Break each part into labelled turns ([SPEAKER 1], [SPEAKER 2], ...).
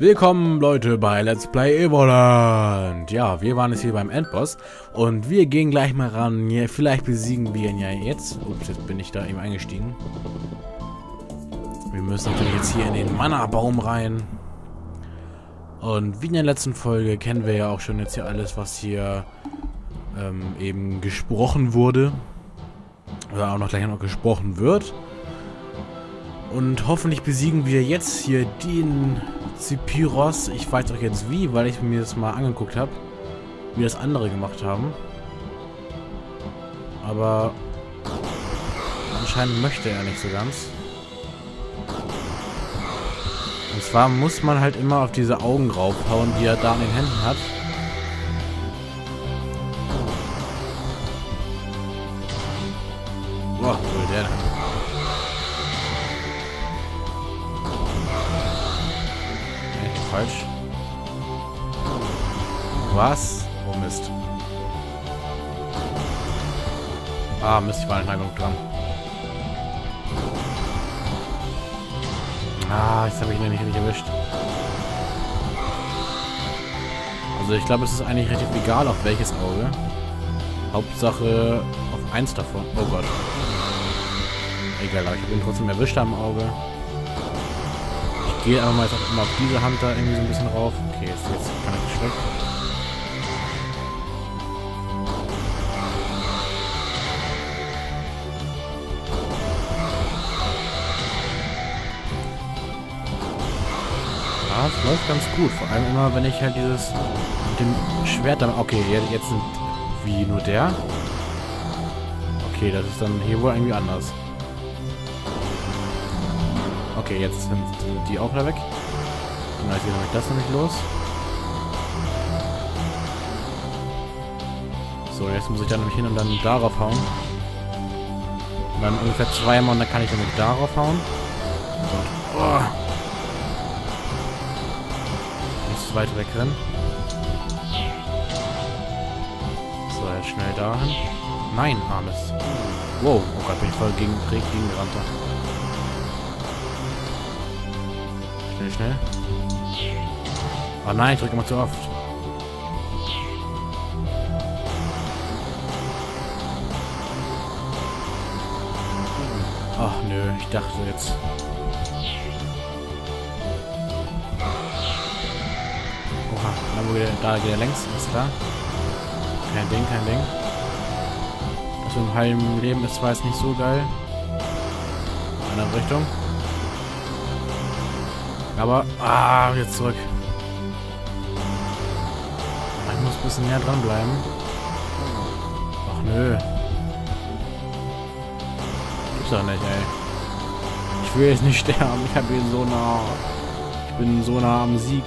[SPEAKER 1] Willkommen Leute bei Let's Play Evoland. Ja, wir waren jetzt hier beim Endboss und wir gehen gleich mal ran. Ja, vielleicht besiegen wir ihn ja jetzt. Ups, jetzt bin ich da eben eingestiegen. Wir müssen natürlich jetzt hier in den Mana-Baum rein. Und wie in der letzten Folge kennen wir ja auch schon jetzt hier alles, was hier eben gesprochen wurde. Oder auch noch gleich noch gesprochen wird. Und hoffentlich besiegen wir jetzt hier den Sephiroth. Ich weiß auch jetzt wie, weil ich mir das mal angeguckt habe, wie das andere gemacht haben. Aber anscheinend möchte er nicht so ganz. Und zwar muss man halt immer auf diese Augen raufhauen, die er da in den Händen hat. Boah, wo will der denn? Falsch. Was? Oh Mist. Ah Mist, ich war nicht lang genug dran. Ah, jetzt habe ich ihn nicht richtig erwischt. Also ich glaube, es ist eigentlich relativ egal, auf welches Auge. Hauptsache auf eins davon. Oh Gott. Egal, aber ich habe ihn trotzdem erwischt am Auge. Ich gehe aber mal jetzt auch immer auf diese Hand da irgendwie so ein bisschen rauf. Okay, jetzt kann ich nicht schlecht. Ja, es läuft ganz gut. Vor allem immer, wenn ich halt dieses mit dem Schwert dann... Okay, jetzt sind... Wie, nur der? Okay, das ist dann hier wohl irgendwie anders. Okay, jetzt sind die auch wieder weg. Dann geht nämlich das nämlich los. So, jetzt muss ich dann nämlich hin und dann darauf hauen. Und dann ungefähr zweimal und dann kann ich nämlich darauf hauen. Und, oh. Nicht zu weit wegrennen. So, jetzt schnell dahin. Nein, armes. Wow, oh Gott, bin ich voll gegen gerannt. Schnell. Oh nein, ich drücke immer zu oft. Ach nö, ich dachte jetzt. Oha, da geht er längs, ist klar. Kein Ding. Das mit dem halben Leben ist zwar jetzt nicht so geil. In eine andere Richtung. Aber, jetzt zurück. Ich muss ein bisschen näher dranbleiben. Ach nö. Gibt's doch nicht, ey. Ich will jetzt nicht sterben. Ich habe ihn so nah. Ich bin so nah am Sieg.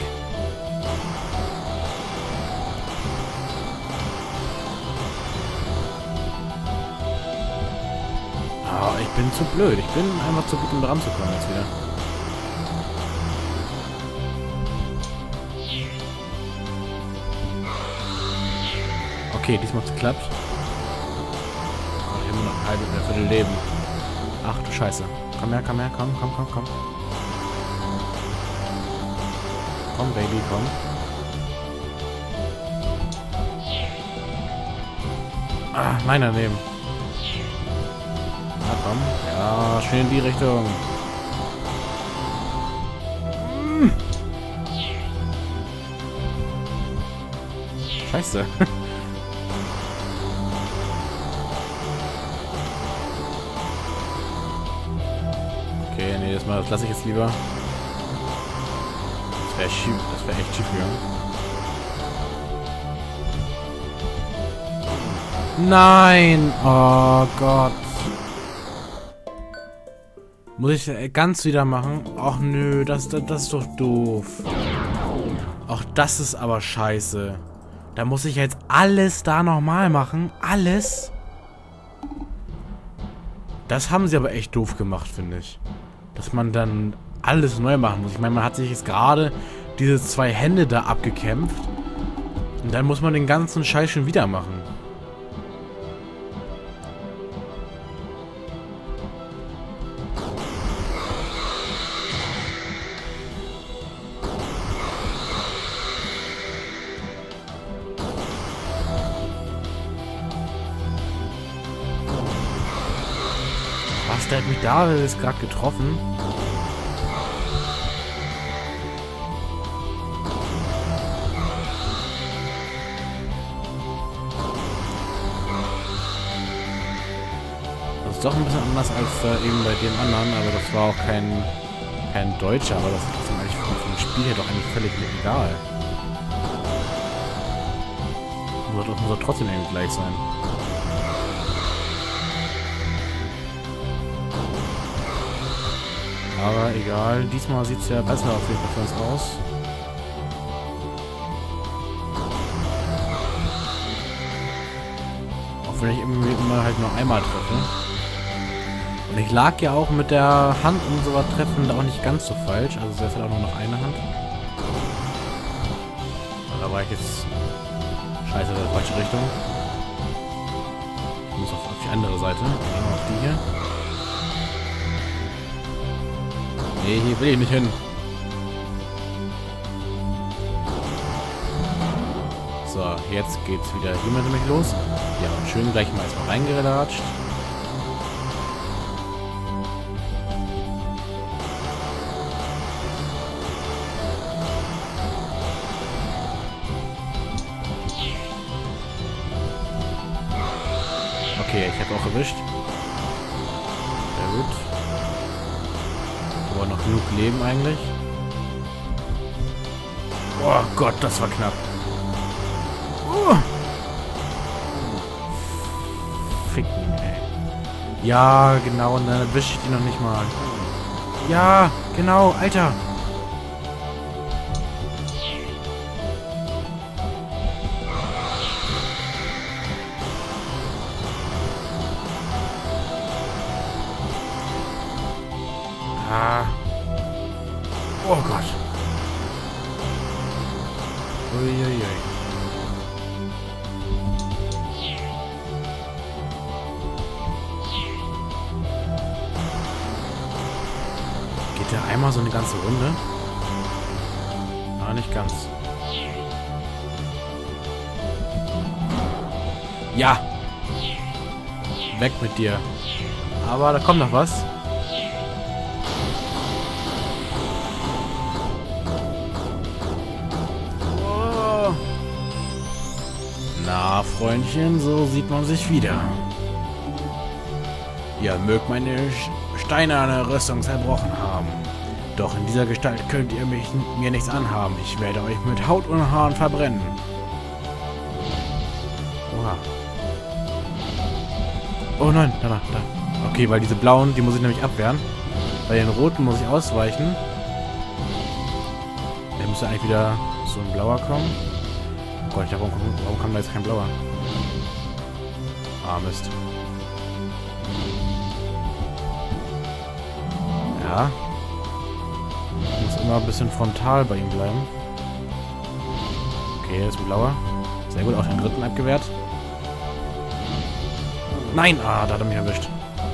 [SPEAKER 1] Ich bin zu blöd. Ich bin einfach zu gut, um dran zu kommen jetzt wieder. Okay, diesmal hat's geklappt. Oh, ich habe nur noch ein halbes Viertel Leben. Ach du Scheiße. Komm her, komm. Komm, Baby, komm. Ah, nein, daneben. Na komm. Ja, schön in die Richtung. Scheiße. Okay, nee, das lasse ich jetzt lieber. Das wäre echt schief gegangen. Nein! Oh Gott. Muss ich ganz wieder machen? Ach nö, das ist doch doof. Ach, das ist aber scheiße. Da muss ich jetzt alles da nochmal machen. Alles? Das haben sie aber echt doof gemacht, finde ich. Dass man dann alles neu machen muss. Ich meine, man hat sich jetzt gerade diese 2 Hände da abgekämpft. Und dann muss man den ganzen Scheiß schon wieder machen. Alter, hat mich da jetzt gerade getroffen. Das ist doch ein bisschen anders als eben bei dem anderen, aber das war auch kein Deutscher, aber das ist eigentlich vom Spiel her doch eigentlich völlig egal. Muss doch trotzdem irgendwie gleich sein. Aber egal, diesmal sieht es ja besser auf jeden Fall für uns aus. Auch wenn ich immer halt nur einmal treffe. Und ich lag ja auch mit der Hand unserer Treffen auch nicht ganz so falsch. Also es ist halt auch nur noch eine Hand. Da war ich jetzt... Scheiße, in der falsche Richtung. Ich muss auf die andere Seite. Genau auf die hier. Nee, hier will ich nicht hin. So, jetzt geht's wieder hier nämlich los. Ja, und schön gleich mal erstmal reingeratscht. Okay, ich habe auch erwischt. Sehr gut. Aber noch genug Leben eigentlich. Oh Gott, das war knapp. Ficken, ey. Ja, genau, und dann erwische ich die noch nicht mal. Ja, genau, Alter. Ah. Oh Gott. Uiuiui. Geht der einmal so eine ganze Runde? Ah, nicht ganz. Ja. Weg mit dir. Aber da kommt noch was. Na, Freundchen, so sieht man sich wieder. Ihr mögt meine steinerne Rüstung zerbrochen haben. Doch in dieser Gestalt könnt ihr mir nichts anhaben. Ich werde euch mit Haut und Haaren verbrennen. Oha. Oh nein, da. Okay, weil diese blauen, die muss ich nämlich abwehren. Bei den roten muss ich ausweichen. Da müsste eigentlich wieder so ein blauer kommen. Oh Gott, ich dachte, warum kam da jetzt kein blauer? Ah, Mist. Ja. Ich muss immer ein bisschen frontal bei ihm bleiben. Okay, ist ein blauer. Sehr gut, auch den dritten abgewehrt. Nein! Ah, da hat er mich erwischt.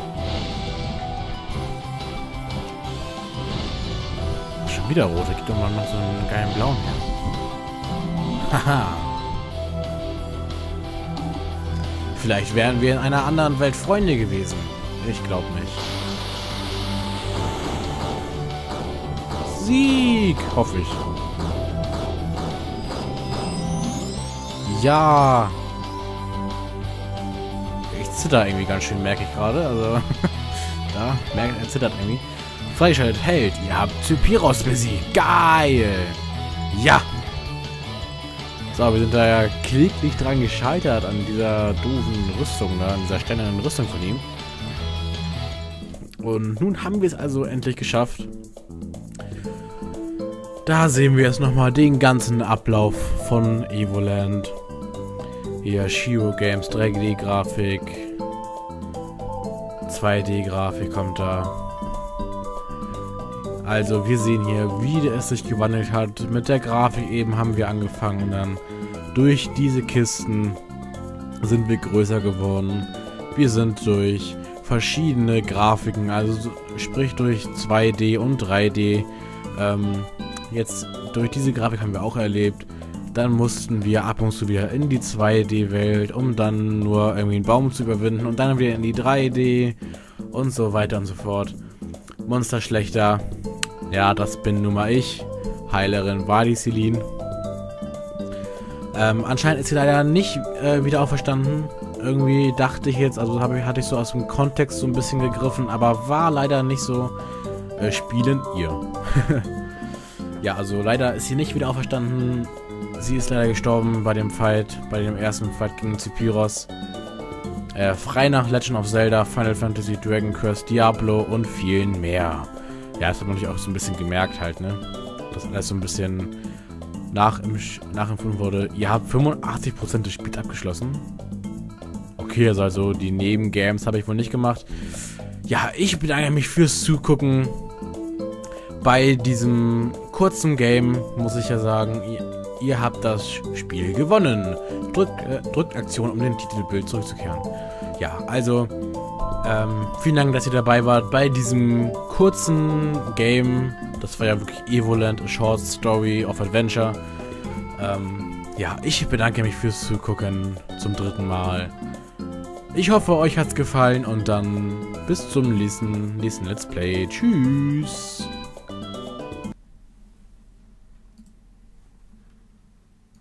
[SPEAKER 1] Schon wieder rote. Gibt doch mal noch so einen geilen blauen her. Haha. Vielleicht wären wir in einer anderen Welt Freunde gewesen. Ich glaube nicht. Sieg! Hoffe ich. Ja! Ich zitter irgendwie ganz schön, merke ich gerade. Also, da, er zittert irgendwie. Freigeschaltet, Held. Ihr habt Cypiros besiegt. Geil! Ja! So, wir sind da ja kläglich dran gescheitert an dieser doofen Rüstung, da, an dieser steinernen Rüstung von ihm. Und nun haben wir es also endlich geschafft. Da sehen wir jetzt nochmal den ganzen Ablauf von Evoland. Hier Shiro Games, 3D-Grafik, 2D-Grafik kommt da. Also wir sehen hier, wie es sich gewandelt hat. Mit der Grafik eben haben wir angefangen. Und dann durch diese Kisten sind wir größer geworden. Wir sind durch verschiedene Grafiken, also sprich durch 2D und 3D. Jetzt durch diese Grafik haben wir auch erlebt. Dann mussten wir ab und zu wieder in die 2D-Welt, um dann nur irgendwie einen Baum zu überwinden. Und dann wieder in die 3D. und so weiter und so fort. Monsterschlechter, ja, das bin nun mal ich. Heilerin war die Celine. Anscheinend ist sie leider nicht wieder auferstanden. Irgendwie dachte ich jetzt, also hatte ich so aus dem Kontext so ein bisschen gegriffen, aber war leider nicht so. Spielen ihr. Ja, also leider ist sie nicht wieder auferstanden. Sie ist leider gestorben bei dem Fight, bei dem ersten Fight gegen Sephiroth. Frei nach Legend of Zelda, Final Fantasy, Dragon Quest, Diablo und vielen mehr. Ja, das hat man sich auch so ein bisschen gemerkt halt, ne? Dass alles so ein bisschen nachempfunden wurde. Ihr habt 85% des Spiels abgeschlossen. Okay, also die Nebengames habe ich wohl nicht gemacht. Ja, ich bedanke mich fürs Zugucken. Bei diesem kurzen Game muss ich ja sagen, ihr habt das Spiel gewonnen. Drückt Aktion, um den Titelbild zurückzukehren. Ja, also vielen Dank, dass ihr dabei wart bei diesem kurzen Game. Das war ja wirklich Evoland, a Short Story of Adventure. Ja, ich bedanke mich fürs Zugucken zum 3. Mal. Ich hoffe, euch hat's gefallen und dann bis zum nächsten Let's Play. Tschüss!